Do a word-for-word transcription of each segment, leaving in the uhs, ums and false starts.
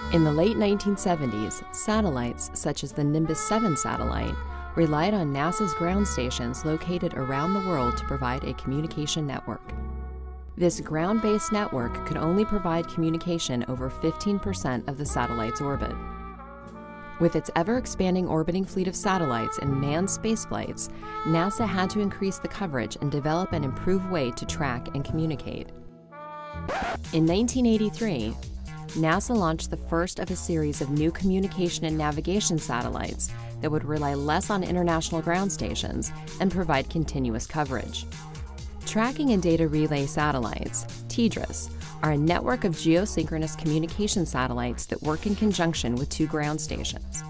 In the late nineteen seventies, satellites such as the Nimbus seven satellite relied on NASA's ground stations located around the world to provide a communication network. This ground-based network could only provide communication over fifteen percent of the satellite's orbit. With its ever-expanding orbiting fleet of satellites and manned spaceflights, NASA had to increase the coverage and develop an improved way to track and communicate. In nineteen eighty-three, NASA launched the first of a series of new communication and navigation satellites that would rely less on international ground stations and provide continuous coverage. Tracking and Data Relay Satellites, T D R S, are a network of geosynchronous communication satellites that work in conjunction with two ground stations.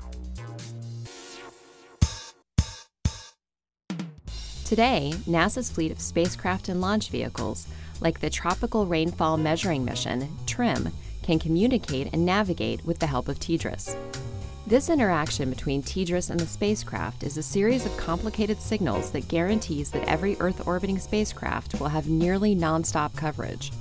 Today, NASA's fleet of spacecraft and launch vehicles, like the Tropical Rainfall Measuring Mission, TRIM, can communicate and navigate with the help of T D R S. This interaction between T D R S and the spacecraft is a series of complicated signals that guarantees that every Earth-orbiting spacecraft will have nearly non-stop coverage.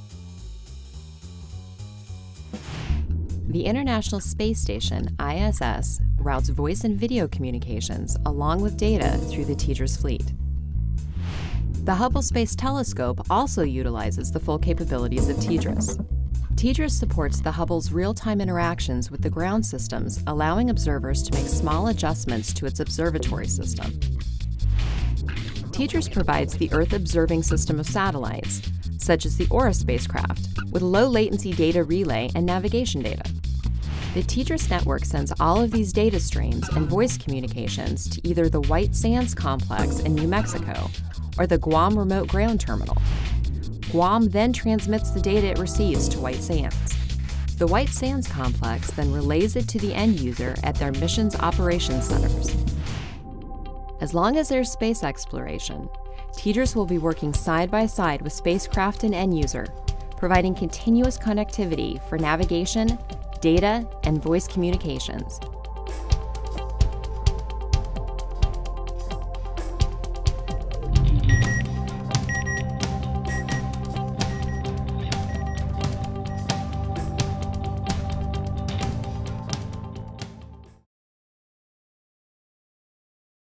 The International Space Station, I S S, routes voice and video communications along with data through the T D R S fleet. The Hubble Space Telescope also utilizes the full capabilities of T D R S. T D R S supports the Hubble's real-time interactions with the ground systems, allowing observers to make small adjustments to its observatory system. T D R S provides the Earth-observing system of satellites, such as the Aura spacecraft, with low-latency data relay and navigation data. The T D R S network sends all of these data streams and voice communications to either the White Sands complex in New Mexico or the Guam Remote Ground Terminal. Guam then transmits the data it receives to White Sands. The White Sands complex then relays it to the end user at their missions operations centers. As long as there's space exploration, T D R S will be working side by side with spacecraft and end user, providing continuous connectivity for navigation, data, and voice communications.